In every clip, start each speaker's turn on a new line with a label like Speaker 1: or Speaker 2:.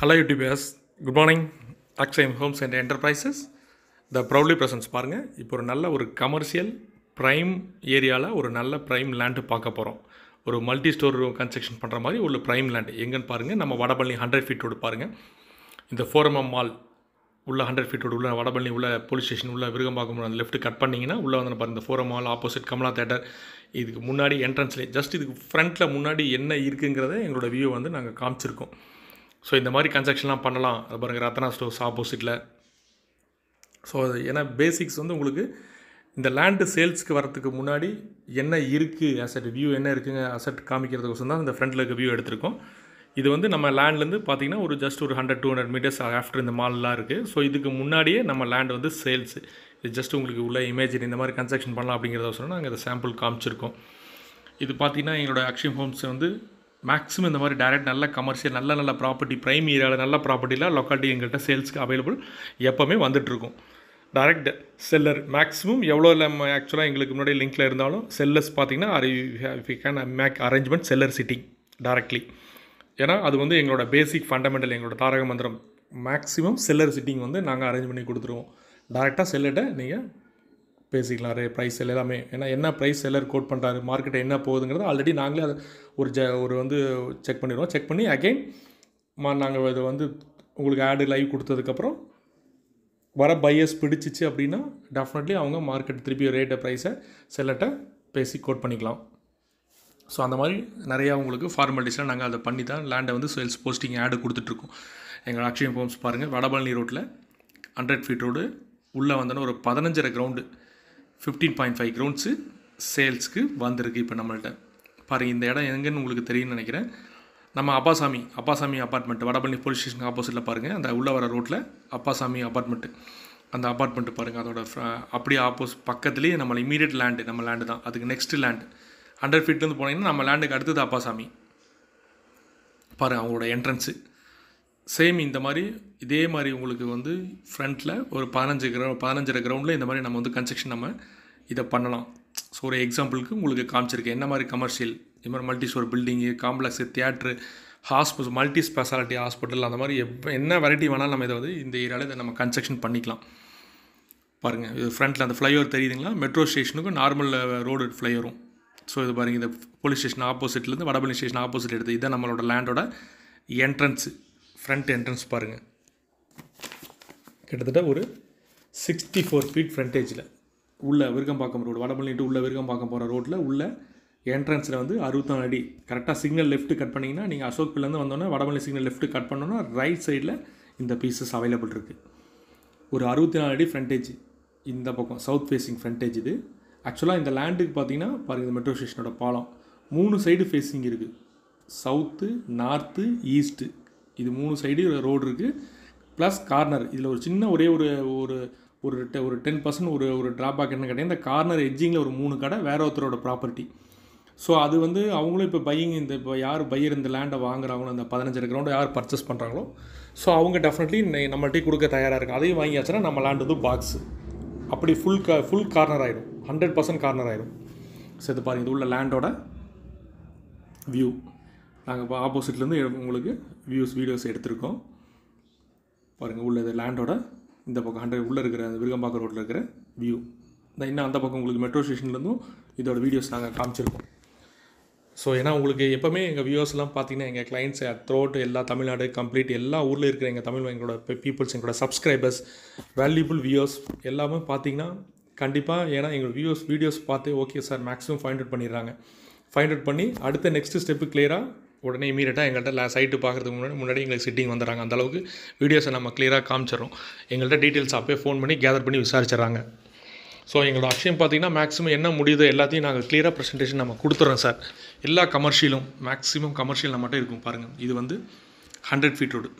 Speaker 1: Hello YouTubers, good morning. Akshay Homes and Enterprises. The proudly presents பாருங்க. இப்போ ஒரு commercial prime ஏரியால ஒரு நல்ல பிரைம் லேண்ட் பார்க்க போறோம். ஒரு மல்டி ஸ்டோர் கன்ஸ்ட்ரக்ஷன் பண்ற மாதிரி ஒரு பிரைம் லேண்ட் எங்கன்னு பாருங்க. நம்ம வடபழனி 100 ஃபீட் ரோடு பாருங்க. இந்த 4mm மால் உள்ள 100 ஃபீட் ரோடு உள்ள வடபழனி உள்ள போலீஸ் ஸ்டேஷன் உள்ள விருகம்பாக்கம் அந்த லெஃப்ட் கட் பண்ணீங்கன்னா உள்ள வந்து பாருங்க இந்த 4M mall opposite Kamala theatre இதுக்கு முன்னாடி என்ட்ரன்ஸ்லேயே ஜஸ்ட் இதுக்கு ஃப்ரண்ட்டில் முன்னாடி என்ன இருக்குங்கிறத எங்களோட வியூ வந்து நாங்கள் காமிச்சிருக்கோம். ஸோ இந்த மாதிரி கன்ஸ்ட்ரக்ஷன்லாம் பண்ணலாம். அது பாருங்கள் ரத்னா ஸ்டோர்ஸ் ஆப்போசிட்டில். ஸோ அது ஏன்னா பேசிக்ஸ் வந்து உங்களுக்கு இந்த லேண்டு சேல்ஸ்க்கு வரத்துக்கு முன்னாடி என்ன இருக்குது அசட் வியூ என்ன இருக்குங்க அசட் காமிக்கிறதுக்கோசம் தான் இந்த ஃப்ரண்ட்டில் இருக்க வியூ எடுத்திருக்கோம். இது வந்து நம்ம லேண்ட்லேருந்து பார்த்திங்கன்னா ஒரு ஜஸ்ட் ஒரு 100-200 மீட்டர்ஸ் ஆஃப்டர் இந்த மால்லாம் இருக்குது. ஸோ இதுக்கு முன்னாடியே நம்ம லேண்ட் வந்து சேல்ஸு இது ஜஸ்ட் உங்களுக்கு உள்ள இமேஜின் இந்த மாதிரி கன்ஸ்ட்ரக்ஷன் பண்ணலாம் அப்படிங்கிறத சொன்னால் நாங்கள் இதை சாம்பிள் காமிச்சிருக்கோம். இது பார்த்திங்கன்னா எங்களோட அக்ஷய் ஹோம்ஸ் வந்து மேக்ஸிமம் இந்த மாதிரி டைரக்ட் நல்ல கமர்ஷியல் நல்ல ப்ராப்பர்ட்டி ப்ரைம் ஏரியாவில் நல்ல ப்ராப்பர்ட்டியில் லொக்காலிட்டி எங்கள்கிட்ட சேல்ஸ்க்கு அவைலபிள் எப்போவுமே வந்துட்டுருக்கும். டைரக்ட் செல்லர் மேக்ஸிமம் எவ்வளோ நம்ம ஆக்சுவலாக எங்களுக்கு முன்னாடி லிங்க்கில் இருந்தாலும் செல்லர்ஸ் பார்த்திங்கன்னா make arrangement seller sitting directly. ஏன்னா அது வந்து எங்களோட பேசிக் ஃபண்டமெண்டல் எங்களோட தாரக மந்திரம் மேக்ஸிமம் செல்லர் சிட்டிங் வந்து நாங்கள் அரேஞ்ச் பண்ணி கொடுத்துருவோம். டேரெக்டாக செல்லர்கிட்ட நீங்கள் பேசிக்கலாம் ப்ரைஸ் எல்லாமே. ஏன்னா என்ன ப்ரைஸ் செல்லர் கோட் பண்ணுறாரு மார்க்கெட்டை என்ன போகுதுங்கிறது ஆல்ரெடி நாங்களே அதை ஒரு வந்து செக் பண்ணிடுவோம். செக் பண்ணி அகெயின் நாங்கள் இதை வந்து உங்களுக்கு ஆடு லைவ் கொடுத்ததுக்கப்புறம் வர பையர்ஸ் பிடிச்சிச்சு அப்படின்னா டெஃபினெட்லி அவங்க மார்க்கெட் திருப்பி ரேட்டை ப்ரைஸை செல்லர்கிட்ட பேசி கோட் பண்ணிக்கலாம். ஸோ அந்த மாதிரி நிறையா உங்களுக்கு ஃபார்மாலிட்டிஸ்லாம் நாங்கள் அதை பண்ணி தான் லேண்டை வந்து சேல்ஸ் போஸ்டிங் ஆடு கொடுத்துட்ருக்கோம். எங்கள் அக்ஷய் ஹோம்ஸ் பாருங்கள் வடபழனி ரோட்டில் 100 ஃபீட் ரோடு உள்ளே வந்தோன்னா ஒரு 15.5 கிரவுண்டு 15.5 கிரவுண்ட்ஸு சேல்ஸ்க்கு வந்திருக்கு. இப்போ நம்மள்கிட்ட பாருங்கள் இந்த இடம் எங்கன்னு உங்களுக்கு தெரியும்னு நினைக்கிறேன். நம்ம அப்பாசாமி அப்பார்ட்மெண்ட் வடபழனி போலீஸ் ஸ்டேஷனுக்கு ஆப்போசிட்டில் பாருங்கள் அந்த உள்ளே வர ரோட்டில் அப்பாசாமி அப்பார்ட்மெண்ட்டு அந்த அப்பார்ட்மெண்ட்டு பாருங்கள் அதோட அப்படியே பக்கத்துலேயே நம்ம இமீடியட் லேண்டு நம்ம லேண்டு தான். அதுக்கு நெக்ஸ்ட்டு லேண்டு 100 ஃபீட்லேருந்து போனீங்கன்னா நம்ம லேண்டுக்கு அடுத்தது அப்பாசாமி பாருங்கள் அவங்களோட என்ட்ரன்ஸு சேம் இந்த மாதிரி இதே மாதிரி உங்களுக்கு வந்து ஃப்ரண்ட்டில் ஒரு 15.5 கிரவுண்டில் இந்த மாதிரி நம்ம வந்து கன்ஸ்ட்ரக்ஷன் நம்ம இதை பண்ணலாம். ஸோ ஒரு எக்ஸாம்பிளுக்கு உங்களுக்கு காமிச்சிருக்கேன் என்ன மாதிரி கமர்ஷியல் இது மாதிரி multi store building complex theatre hospital multi speciality hospital அந்த மாதிரி என்ன வெரைட்டி வேணாலும் நம்ம இதை வந்து இந்த ஏரியாவில் இதை நம்ம கன்ஸ்ட்ரக்ஷன் பண்ணிக்கலாம். பாருங்கள் இது ஃப்ரண்ட்டில் அந்த ஃப்ளைஓவர் தெரியுதுங்களா மெட்ரோ ஸ்டேஷனுக்கும் நார்மல் ரோடு ஃப்ளைஓவரும். ஸோ இது பாருங்கள் இந்த போலீஸ் ஸ்டேஷன் ஆப்போசிட்லேருந்து வடபழனி ஸ்டேஷன் ஆப்போசிட் எடுத்து இதுதான் நம்மளோட லேண்டோட என்ட்ரன்ஸு ஃப்ரண்ட் என்ட்ரன்ஸ் பாருங்கள் கிட்டத்தட்ட ஒரு 64 ஃபீட் ஃப்ரண்டேஜில் உள்ள விருகம்பாக்கம் ரோடு வடபழனி டு உள்ள விருகம்பாக்கம் போகிற ரோட்டில் உள்ள என்ட்ரன்ஸில் வந்து 64 அடி கரெக்டாக சிக்னல் லெஃப்ட்டு கட் பண்ணிங்கன்னா நீங்கள் அசோக் பில்லேருந்து வந்தோன்னா வடபழனி சிக்னல் லெஃப்ட்டு கட் பண்ணோன்னா ரைட் சைடில் இந்த பீசஸ் அவைலபிள் இருக்குது. ஒரு 64 அடி ஃப்ரண்டேஜ் இந்த பக்கம் சவுத் ஃபேஸிங் ஃப்ரண்டேஜ். இது ஆக்சுவலாக இந்த லேண்டுக்கு பார்த்தீங்கன்னா பாருங்கள் இந்த மெட்ரோ ஸ்டேஷனோட பாலம் 3 சைடு ஃபேஸிங் இருக்குது. சவுத்து நார்த்து ஈஸ்ட்டு இது 3 சைடு ரோடு இருக்குது. ப்ளஸ் கார்னர் இதில் ஒரு சின்ன ஒரே ஒரு 10% ஒரு ட்ராபேக் என்ன கேட்டால் இந்த கார்னர் எட்ஜிங்கில் ஒரு 3 கடை வேற ஒருத்தரோட ப்ராப்பர்ட்டி. ஸோ அது வந்து அவங்களும் இப்போ இப்போ யார் பையர் இந்த லேண்டை வாங்குறாங்களோ அந்த 15 கிரவுண்டை யார் பர்ச்சேஸ் பண்ணுறாங்களோ ஸோ அவங்க டெஃபினெட்லி நம்மள்கிட்ட கொடுக்க தயாராக இருக்குது. அதையும் வாங்கியாச்சுன்னா நம்ம லேண்டு வந்து பாக்ஸு அப்படி ஃபுல் கார்னர் ஆகிடும் 100% கார்னர் ஆகிடும். ஸோ இது பாருங்கள் இது உள்ள லேண்டோட வியூ நாங்கள் இப்போ ஆப்போசிட்லேருந்து உங்களுக்கு வீடியோஸ் எடுத்திருக்கோம். பாருங்கள் உள்ள இது லேண்டோட இந்த பக்கம் 100 உள்ளே இருக்கிற அந்த விருகம்பாக்கம் ரோட்டில் இருக்கிற வியூ இந்த இன்னும் அந்த பக்கம் உங்களுக்கு மெட்ரோ ஸ்டேஷன்லேருந்தும் இதோட வீடியோஸ் நாங்கள் காமிச்சிருக்கோம். ஸோ ஏன்னா உங்களுக்கு எப்போவுமே எங்கள் வியூவர்ஸ்லாம் பார்த்தீங்கன்னா எங்கள் கிளைண்ட்ஸ் த்ரோட் எல்லா தமிழ்நாடு கம்ப்ளீட் எல்லா ஊரில் இருக்கிற எங்கள் தமிழ் எங்களோட பீப்புள்ஸ் எங்களோட சப்ஸ்கிரைபர்ஸ் வேல்யூபிள் வியூவர்ஸ் எல்லாமே பார்த்தீங்கன்னா கண்டிப்பாக ஏன்னா எங்களோட வீடியோஸ் பார்த்து okay sir maximum find out பண்ணி அடுத்த நெக்ஸ்ட் ஸ்டெப்பு கிளியராக உடனே இமீடியட்டாக எங்கள்கிட்ட சைட்டு பார்க்குறதுக்கு முன்னாடி எங்களுக்கு சிட்டிங் வந்துடுறாங்க. அந்தளவுக்கு வீடியோஸை நம்ம கிளியராக காமிச்சிடறோம். எங்கள்கிட்ட டீட்டெயில்ஸ் அப்போயே ஃபோன் பண்ணி கேதர் பண்ணி விசாரிச்சிடறாங்க. ஸோ எங்களோட அக்ஷயம் பார்த்திங்கன்னா மேக்ஸிமம் என்ன முடியுதோ எல்லாத்தையும் நாங்கள் கிளியராக ப்ரெசன்டேஷன் நம்ம கொடுத்துட்றோம் சார். எல்லா கமர்ஷியலும் மேக்ஸிமம் கமர்ஷியல் நம்மகிட்ட இருக்கும். பாருங்கள் இது வந்து 100 ஃபீட் ரோடு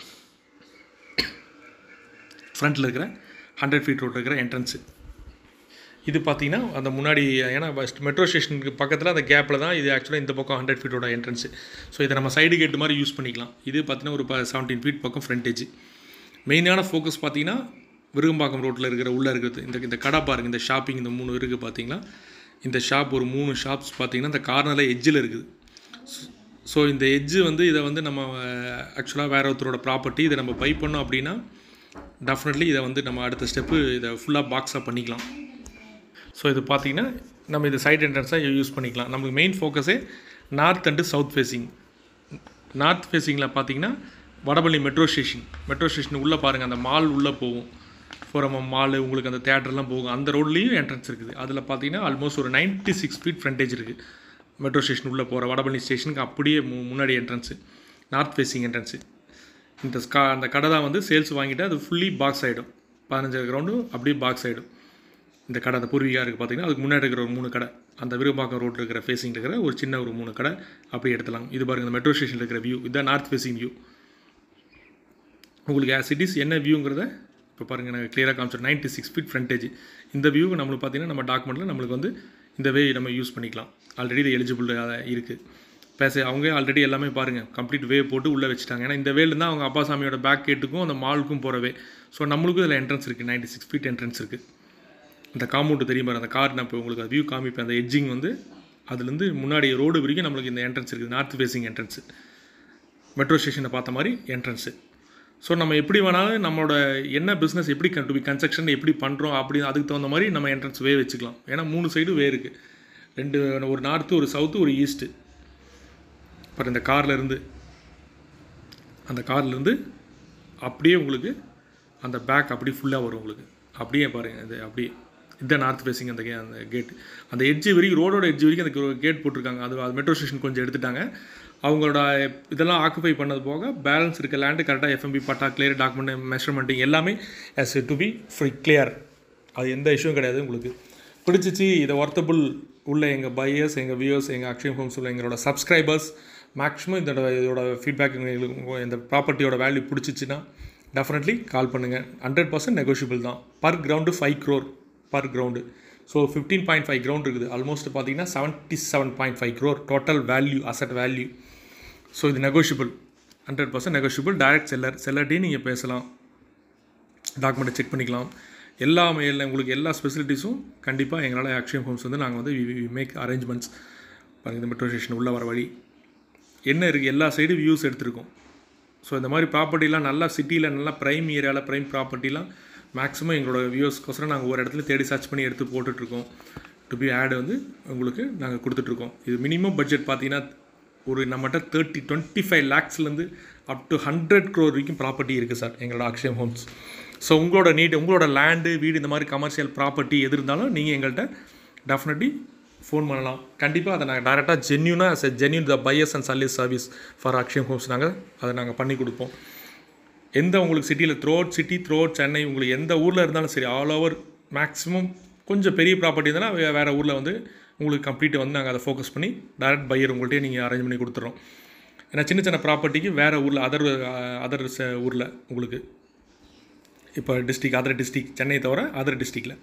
Speaker 1: ஃப்ரண்ட்டில் இருக்கிற 100 ஃபீட் ரோடு இருக்கிற என்ட்ரன்ஸு. இது பார்த்திங்கன்னா அந்த முன்னாடி ஏன்னா மெட்ரோ ஸ்டேஷனுக்கு பக்கத்தில் அந்த கேப்பில் தான் இது ஆக்சுவலாக இந்த பக்கம் 100 ஃபீட்டோட என்ட்ரன்ஸு. ஸோ இதை நம்ம சைடு கேட்டு மாதிரி யூஸ் பண்ணிக்கலாம். இது பார்த்திங்கன்னா ஒரு 17 ஃபீட் பக்கம் ஃப்ரண்டேஜ். மெயினான ஃபோக்கஸ் பார்த்திங்கன்னா விருகம்பாக்கம் ரோட்டில் இருக்கிற உள்ளே இருக்கிறது இந்த கடை பாருங்கள் இந்த ஷாப்பிங் இந்த 3 இருக்குது பார்த்திங்கன்னா இந்த ஷாப் ஒரு 3 ஷாப்ஸ் பார்த்திங்கன்னா இந்த கார்னரில் எட்ஜில் இருக்குது. ஸோ இந்த எட்ஜு வந்து இதை வந்து நம்ம ஆக்சுவலாக வேறு ஒருத்தரோட ப்ராப்பர்ட்டி இதை நம்ம பை பண்ணோம் அப்படின்னா டெஃபினெட்லி இதை வந்து நம்ம அடுத்த ஸ்டெப்பு இதை ஃபுல்லாக பாக்ஸாக பண்ணிக்கலாம். ஸோ இது பார்த்திங்கன்னா நம்ம இது சைட் என்ட்ரன்ஸாக யூஸ் பண்ணிக்கலாம். நமக்கு மெயின் ஃபோக்கஸே north and south facing. North ஃபேஸிங்கில் பார்த்திங்கன்னா வடபழனி மெட்ரோ ஸ்டேஷன் உள்ளே பாருங்கள், அந்த மால் உள்ளே போகும். ஃபோரம் மால் உங்களுக்கு அந்த தேட்டர்லாம் போகும். அந்த ரோட்லேயும் என்ட்ரன்ஸ் இருக்குது. அதில் பார்த்தீங்கன்னா ஆல்மோஸ்ட் ஒரு 96 ஃபீட் ஃப்ரண்டேஜ் இருக்குது. மெட்ரோ ஸ்டேஷன் உள்ளே போகிற வடபழனி ஸ்டேஷனுக்கு அப்படியே முன்னாடி என்ட்ரன்ஸு, நார்த் ஃபேஸிங் என்ட்ரன்ஸு. அந்த கடை தான் வந்து சேல்ஸ் வாங்கிட்டு அது ஃபுல்லி பாக்ஸ் ஆகிடும். 15 கிரவுண்டும் அப்படியே பாக்ஸ் ஆகிடும். இந்த கடை அந்த பூர்வீகா இருக்குது பார்த்திங்கன்னா, அதுக்கு முன்னாடி இருக்கிற ஒரு 3 கடை, அந்த விரும்பாக்கம் ரோட்டில் இருக்கிற ஃபேஸிங்கில் இருக்கிற ஒரு சின்ன ஒரு 3 கடை அப்படி எடுத்துலாம். இது பாருங்கள், இந்த மெட்ரோ ஸ்டேஷனில் இருக்கிற வியூ, இதுதான் நார்த் ஃபேஸிங் வியூ. உங்களுக்கு ஆஸ் இட் இஸ் என்ன வியூங்கிறத இப்போ பாருங்கள், நாங்கள் கிளியராக காமிச்சோம். 96 ஃபீட் ஃப்ரண்டேஜ். இந்த வியூக்கு நம்மளுக்கு பார்த்திங்கன்னா நம்ம டாக்குமெண்ட்டில் நம்மளுக்கு வந்து இந்த வே நம்ம யூஸ் பண்ணிக்கலாம். ஆல்ரெடி இது எலிஜிபிள் இருக்குது. அவங்க ஆல்ரெடி எல்லாமே பாருங்கள் கம்ப்ளீட் வே போட்டு உள்ளே வச்சுட்டாங்க. ஏன்னா இந்த வேலேருந்து அவங்க அப்பாசாமியோட பேக் கேட்டுக்கும் அந்த மாலுக்கும் போகிற வே. ஸோ நம்மளுக்கும் இதில் என்ட்ரன்ஸ் இருக்குது, 96 ஃபீட் என்ட்ரன்ஸ் இருக்குது. இந்த காம்பவுண்டு தெரியும் பாரு, அந்த கார் நான் இப்போ உங்களுக்கு வியூ காமிப்பேன். அந்த எட்ஜிங் வந்து அதுலேருந்து முன்னாடி ரோடு வரைக்கும் நம்மளுக்கு இந்த என்ட்ரன்ஸ் இருக்குது. நார்த் ஃபேஸிங் என்ட்ரன்ஸு, மெட்ரோ ஸ்டேஷனை பார்த்த மாதிரி என்ட்ரன்ஸு. ஸோ நம்ம எப்படி வேணாலும் நம்மளோட என்ன பிஸ்னஸ் எப்படி டு பி கன்ஸ்ட்ரக்ஷன் எப்படி பண்ணுறோம் அப்படி அதுக்கு தகுந்த மாதிரி நம்ம என்ட்ரன்ஸ் வே வச்சுக்கலாம். ஏன்னா 3 சைடு வே இருக்குது, 2, ஒரு நார்த்து, ஒரு சவுத்து, ஒரு ஈஸ்ட்டு. அப்புறம் இந்த கார்லேருந்து அப்படியே உங்களுக்கு அந்த பேக் அப்படியே ஃபுல்லாக வரும் உங்களுக்கு. அப்படியே பாருங்கள், இது அப்படியே இதுதான் நார்த் ஃபேஸிங். அந்த கேட் அந்த எட்ஜ் வரைக்கும், ரோடோட எட்ஜ் வரைக்கும் அந்த கேட் போட்டிருக்காங்க. அது மெட்ரோ ஸ்டேஷன் கொஞ்சம் எடுத்துட்டாங்க. அவங்களோட இதெல்லாம் ஆக்குபை பண்ணது போக பேலன்ஸ் இருக்க லேண்டு கரெக்டாக எஃப்எம்பி பட்டா கிளியர் டாக்குமெண்ட் மெஷர்மெண்ட்டிங் எல்லாமே as to be free clear. அது எந்த இஷ்யூவும் கிடையாது. உங்களுக்கு பிடிச்சிச்சு, இதை ஒர்த்தபுள் உள்ள எங்கள் பையர்ஸ், எங்கள் வியூவர்ஸ், எங்கள் அக்ஷயம் ஹோம்ஸ் உள்ள எங்களோட சப்ஸ்கிரைபர்ஸ் மேக்ஸிமம் இதோட ஃபீட்பேக் எங்களுக்கு இந்த ப்ராப்பர்ட்டியோட வேல்யூ பிடிச்சிச்சின்னா டெஃபினெட்லி கால் பண்ணுங்கள். 100% நெகோஷியபிள் தான். Per ground 5 crore per ground. So 15.5 ground இருக்குது. ஆல்மோஸ்ட் பார்த்தீங்கன்னா 77.5 crore total value, asset value. So இது நெகோஷியபிள், 100% நெகோஷியபிள். டைரக்ட் செல்லர்ட்டையும் நீங்கள் பேசலாம், டாக்குமெண்ட்டை செக் பண்ணிக்கலாம். எல்லாமே உங்களுக்கு எல்லா ஸ்பெசிலிட்டிஸும் கண்டிப்பாக எங்களால் அக்ஷயம் ஹோம்ஸ் வந்து நாங்கள் வந்து மேக் அரேஞ்ச்மெண்ட்ஸ். பாருங்கள், இந்த மெட்ரோ ஸ்டேஷன் உள்ளே வர வழி என்ன இருக்குது, எல்லா சைடும் வியூஸ் எடுத்துருக்கோம். ஸோ இந்த மாதிரி ப்ராப்பர்ட்டிலாம் நல்லா சிட்டியில் நல்லா ப்ரைம் ஏரியாவில் ப்ரைம் ப்ராப்பர்ட்டிலாம் மேக்ஸிமம் எங்களோட வியூஸ்க்கோசரம் நாங்கள் ஒரு இடத்துல தேடி சர்ச் பண்ணி எடுத்து போட்டுட்ருக்கோம். டு பி ஆட் வந்து உங்களுக்கு நாங்கள் கொடுத்துட்ருக்கோம். இது மினிமம் பட்ஜெட் பார்த்தீங்கன்னா ஒரு நம்மகிட்ட 25 lakhsலேருந்து அப் டு 100 crore வரைக்கும் ப்ராப்பர்ட்டி இருக்குது சார் எங்களோட அக்ஷயம் ஹோம்ஸ். ஸோ உங்களோட நீட், உங்களோட லேண்டு, வீடு, இந்த மாதிரி கமர்ஷியல் ப்ராப்பர்ட்டி எது இருந்தாலும் நீங்கள் எங்கள்கிட்ட டெஃபினெட்லி ஃபோன் பண்ணலாம். கண்டிப்பாக அதை நாங்கள் டேரெக்டாக genuine the buyers and service service for Akshayam Homes நாங்கள் பண்ணி கொடுப்போம். எந்த உங்களுக்கு சிட்டியில் த்ரூ அவுட் சென்னை, உங்களுக்கு எந்த ஊரில் இருந்தாலும் சரி, ஆல் ஓவர் மேக்ஸிமம் கொஞ்சம் பெரிய ப்ராப்பர்ட்டி இருந்தாலும் வேறு ஊரில் வந்து உங்களுக்கு கம்ப்ளீட்டாக வந்து நாங்கள் அதை ஃபோக்கஸ் பண்ணி டைரக்ட் பையர் உங்கள்கிட்டயே நீங்கள் அரேஞ்ச் பண்ணி கொடுத்துட்றோம். ஏன்னா சின்ன ப்ராப்பர்ட்டிக்கு வேறு ஊரில் அதர் ஊரில் உங்களுக்கு இப்போ அதர் டிஸ்ட்ரிக் சென்னை தவிர அதர் டிஸ்ட்ரிக்டில்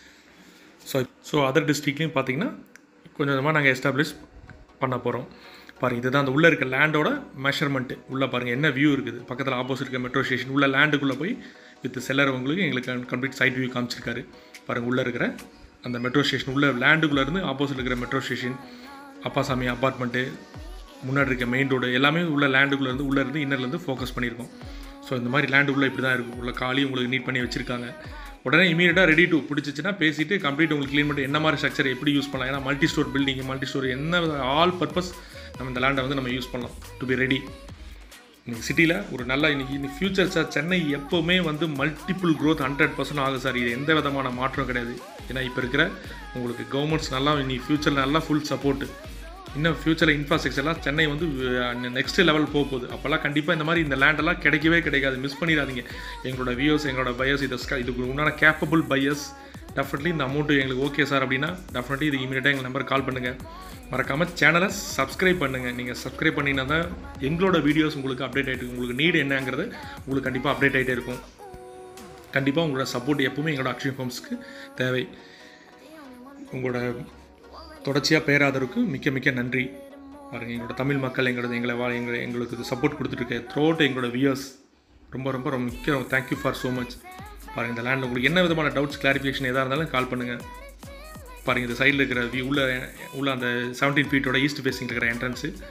Speaker 1: ஸோ அதர் டிஸ்ட்ரிக்ட்லையும் பார்த்தீங்கன்னா கொஞ்சம் கொஞ்சமாக நாங்கள் எஸ்டாப்ளிஷ் பண்ண போகிறோம். பாருங்கள், இதுதான் அந்த உள்ளே இருக்க லேண்டோட மெஷர்மெண்ட்டு. உள்ளே பாருங்கள் என்ன வியூ இருக்குது. பக்கத்தில் ஆப்போசிட் இருக்க மெட்ரோ ஸ்டேஷன் உள்ள லேண்டுக்குள்ளே போய் வித் செல்லர் எங்களுக்கு கம்ப்ளீட் சைட் வியூ காமிச்சிருக்காரு. பாருங்கள், உள்ளே இருக்கிற அந்த மெட்ரோ ஸ்டேஷன் உள்ள லேண்டுக்குள்ளேருந்து ஆப்போசிட் இருக்கிற மெட்ரோ ஸ்டேஷன், அப்பாசாமி அப்பார்ட்மெண்ட்டு, முன்னாடி இருக்க மெயின் ரோடு எல்லாமே உள்ள லேண்டுக்குள்ளேருந்து உள்ளேருந்து இன்னர்லேருந்து ஃபோக்கஸ் பண்ணியிருக்கோம். ஸோ இந்த மாதிரி லேண்டுக்குள்ளே இப்படி தான் இருக்கும். உள்ள காலி உங்களுக்கு நீட் பண்ணி வச்சுருக்காங்க. உடனே இமீடியட்டாக ரெடி டு பிடிச்சிச்சின்னா பேசிவிட்டு கம்ப்ளீட் உங்களுக்கு க்ளீன் பண்ணி என்ன மாதிரி ஸ்ட்ரக்சர் எப்படி யூஸ் பண்ணலாம். ஏன்னா மல்டி ஸ்டோர் என்ன ஆல் பர்பஸ் நம்ம இந்த லேண்டை வந்து நம்ம யூஸ் பண்ணலாம் டு பி ரெடி. இன்றைக்கி சிட்டியில் ஒரு நல்ல இன்னைக்கு ஃபியூச்சர் சார் சென்னை எப்போவுமே வந்து மல்டிபிள் க்ரோத் 100% ஆகும் சார். இது எந்த விதமான மாற்றம் கிடையாது. ஏன்னா இப்போ இருக்கிற உங்களுக்கு கவர்மெண்ட்ஸ் நல்லா இன்னைக்கு ஃபியூச்சரில் நல்லா ஃபுல் சப்போர்ட்டு. இன்னும் ஃபியூச்சரில் இன்ஃப்ராஸ்ட்ரக்சர்லாம் சென்னை வந்து நெக்ஸ்ட் லெவல் போகுது. அப்போல்லாம் கண்டிப்பாக இந்த மாதிரி இந்த லேண்டெல்லாம் கிடைக்கவே கிடைக்காது. மிஸ் பண்ணிடாதீங்க. எங்களோட வியூவர்ஸ், எங்களோட பையர்ஸ், இதுக்கு உண்டான கேப்பபிள் பையர்ஸ் டெஃபினெட்லி இந்த அமௌண்ட்டு எங்களுக்கு ஓகே சார் அப்படின்னா டெஃபினெட்லி இது இமீடியட்டாக எங்கள் நம்பருக்கு கால் பண்ணுங்கள். மறக்காமல் சேனலை சப்ஸ்கிரைப் பண்ணுங்கள். நீங்கள் சப்ஸ்கிரைப் பண்ணிங்கன்னா தான் எங்களோட வீடியோஸ் உங்களுக்கு அப்டேட் ஆகிட்டு இருக்கும். உங்களுக்கு நீடு என்னங்கிறது உங்களுக்கு கண்டிப்பாக அப்டேட் ஆகிட்டே இருக்கும். கண்டிப்பாக உங்களோட சப்போர்ட் எப்பவுமே எங்களோட அக்ஷயம் ஹோம்ஸ்க்கு தேவை. உங்களோட தொடர்ச்சியாக பேராதருக்கு மிக்க நன்றி. பாருங்கள், எங்களோட தமிழ் மக்கள் எங்களுக்கு சப்போர்ட் கொடுத்துட்ருக்க த்ரோட் எங்களோட வியூவர்ஸ் ரொம்ப முக்கியம். Thank you for so much. பாருங்கள், இந்த லேண்டில் உங்களுக்கு என்ன விதமான டவுட்ஸ் கிளாரிஃபிகேஷன் எதாக இருந்தாலும் கால் பண்ணுங்கள். பாருங்கள், இந்த சைடில் இருக்கிற உள்ள அந்த 17 ஃபீட்டோட ஈஸ்ட் ஃபேஸிங் இருக்கிற என்ட்ரன்ஸு.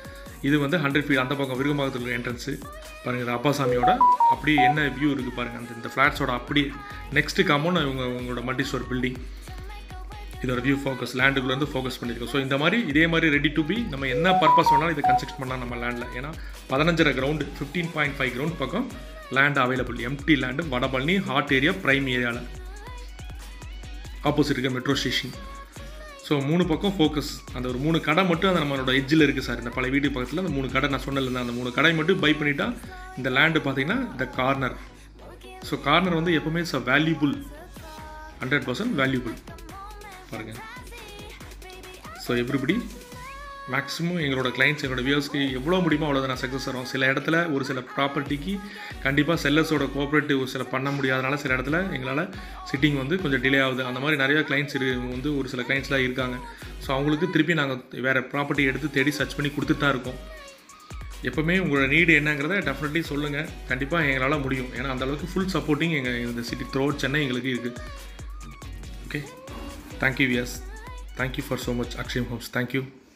Speaker 1: இது வந்து 100 feet அந்த பக்கம் விருகம்பாக்கத்தில் என்ட்ரன்ஸு பாருங்கள். இது அப்பாசாமியோட அப்படி என்ன வியூ இருக்குது பாருங்கள். இந்த ஃப்ளாட்ஸோட அப்படி நெக்ஸ்ட்டு காமௌண்ட் உங்களோட மல்டி ஸ்டோர் பில்டிங். இதோட வியூ ஃபோக்கஸ் லேண்டுக்குள்ளேருந்து ஃபோக்கஸ் பண்ணியிருக்கோம். ஸோ இந்த மாதிரி இதே மாதிரி ரெடி டு பி நம்ம என்ன பர்பஸ் வேணாலும் இதை கன்ஸ்ட்ரக்ட் பண்ணலாம் நம்ம லேண்டில். ஏன்னா 15.5 கிரவுண்டு 15.5 கிரவுண்ட் பக்கம் land available. Empty land Vadapalani hot area prime ஏரியாவில் ஆப்போசிட் இருக்க மெட்ரோ ஸ்டேஷன். ஸோ 3 பக்கம் ஃபோக்கஸ். அந்த ஒரு 3 கடை மட்டும் அந்த நம்மளோட எட்ஜில் இருக்குது சார். இந்த பழைய வீட்டு பக்கத்தில் அந்த 3 கடை நான் சொன்னல, அந்த 3 கடை மட்டும் பை பண்ணிட்டா இந்த லேண்டு பார்த்தீங்கன்னா இந்த கார்னர். ஸோ கார்னர் வந்து எப்போவுமே வேல்யூபுல், 100% வேல்யூபுல் பாருங்கள். ஸோ எவ்ரிபடி மேக்ஸிமம் எங்களோட கிளைண்ட்ஸ் எங்களோட வியூவர்ஸ்க்கு எவ்வளோ முடியுமோ அவ்வளோ நான் சக்ஸஸ் தரோம். சில இடத்துல ஒரு சில ப்ராப்பர்ட்டிக்கு கண்டிப்பாக செல்லர்ஸோட கோஆப்ரேட்டிவ் சில பண்ண முடியாதனால சில இடத்துல எங்களால் சிட்டிங் வந்து கொஞ்சம் டிலே ஆகுது. அந்த மாதிரி நிறையா கிளைண்ட்ஸ் வந்து ஒரு சில கிளைண்ட்ஸ்லாம் இருக்காங்க. ஸோ அவங்களுக்கு திருப்பி நாங்கள் வேறு ப்ராப்பர்ட்டி எடுத்து தேடி சர்ச் பண்ணி கொடுத்துட்டு தான் இருக்கோம். எப்போவுமே உங்களோட நீடு என்னங்கிறத டெஃபினெட்லி சொல்லுங்கள். கண்டிப்பாக எங்களால் முடியும். ஏன்னா அந்தளவுக்கு ஃபுல் சப்போர்ட்டிங் எங்கள் இந்த சிட்டி த்ரோட் சென்னை எங்களுக்கு இருக்குது. Okay, thank you viewers. Thank you for so much Akshayam Homes. Thank you.